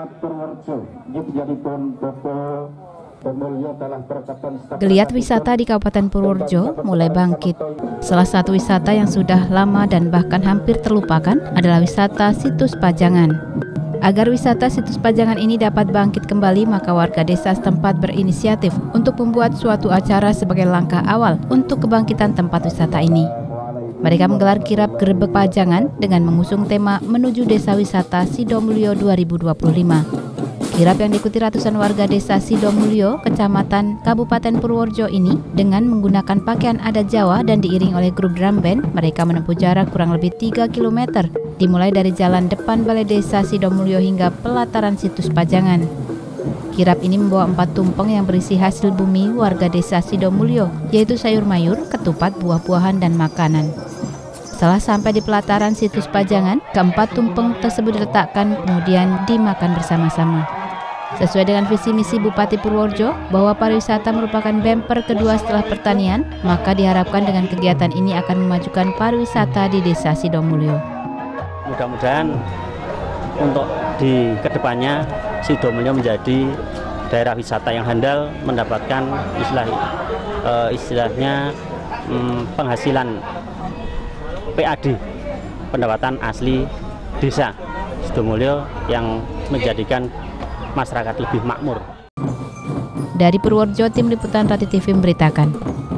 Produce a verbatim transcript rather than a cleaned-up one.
Geliat wisata di Kabupaten Purworejo mulai bangkit. Salah satu wisata yang sudah lama dan bahkan hampir terlupakan adalah wisata Situs Pajangan. Agar wisata Situs Pajangan ini dapat bangkit kembali, maka warga desa setempat berinisiatif untuk membuat suatu acara sebagai langkah awal untuk kebangkitan tempat wisata ini. Mereka menggelar kirap Grebek Pajangan dengan mengusung tema Menuju Desa Wisata Sidomulyo dua ribu dua puluh lima. Kirap yang diikuti ratusan warga desa Sidomulyo, Kecamatan Kabupaten Purworejo ini dengan menggunakan pakaian adat Jawa dan diiring oleh grup drum band, mereka menempuh jarak kurang lebih tiga kilometer, dimulai dari jalan depan Balai Desa Sidomulyo hingga pelataran Situs Pajangan. Kirap ini membawa empat tumpeng yang berisi hasil bumi warga desa Sidomulyo, yaitu sayur mayur, ketupat, buah-buahan, dan makanan. Setelah sampai di pelataran Situs Pajangan, keempat tumpeng tersebut diletakkan kemudian dimakan bersama-sama. Sesuai dengan visi misi Bupati Purworejo bahwa pariwisata merupakan bemper kedua setelah pertanian, maka diharapkan dengan kegiatan ini akan memajukan pariwisata di desa Sidomulyo. Mudah-mudahan untuk di kedepannya Sidomulyo menjadi daerah wisata yang handal, mendapatkan istilah uh, istilahnya um, penghasilan P A D, pendapatan asli desa Sidomulyo yang menjadikan masyarakat lebih makmur. Dari Purworejo, tim liputan Rati T V memberitakan.